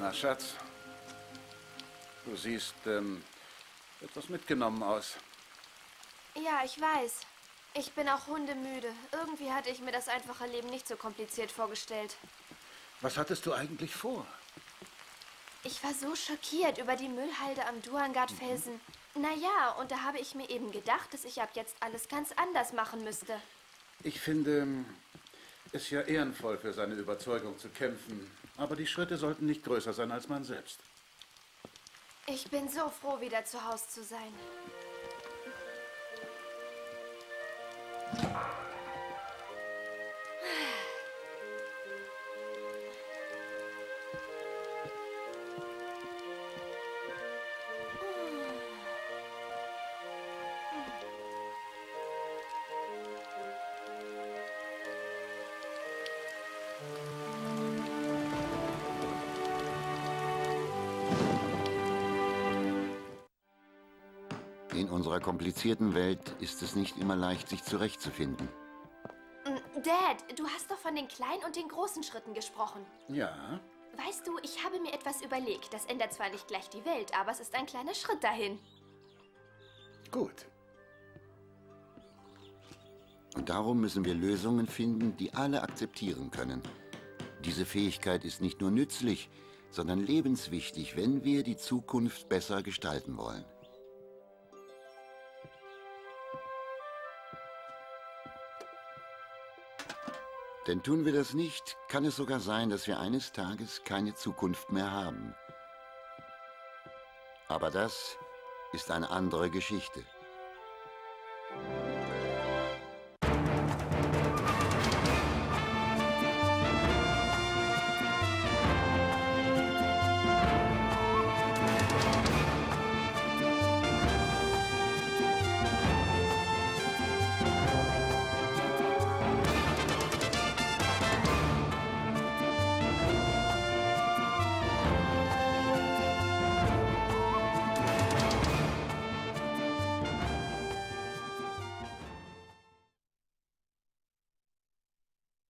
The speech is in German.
Na, Schatz, du siehst etwas mitgenommen aus. Ja, ich weiß. Ich bin auch hundemüde. Irgendwie hatte ich mir das einfache Leben nicht so kompliziert vorgestellt. Was hattest du eigentlich vor? Ich war so schockiert über die Müllhalde am Duangard-Felsen. Naja, und da habe ich mir eben gedacht, dass ich ab jetzt alles ganz anders machen müsste. Ich finde es ja ehrenvoll, für seine Überzeugung zu kämpfen. Aber die Schritte sollten nicht größer sein als man selbst. Ich bin so froh, wieder zu Hause zu sein. In unserer komplizierten Welt ist es nicht immer leicht, sich zurechtzufinden. Dad, du hast doch von den kleinen und den großen Schritten gesprochen. Ja? Weißt du, ich habe mir etwas überlegt. Das ändert zwar nicht gleich die Welt, aber es ist ein kleiner Schritt dahin. Gut. Und darum müssen wir Lösungen finden, die alle akzeptieren können. Diese Fähigkeit ist nicht nur nützlich, sondern lebenswichtig, wenn wir die Zukunft besser gestalten wollen. Denn tun wir das nicht, kann es sogar sein, dass wir eines Tages keine Zukunft mehr haben. Aber das ist eine andere Geschichte.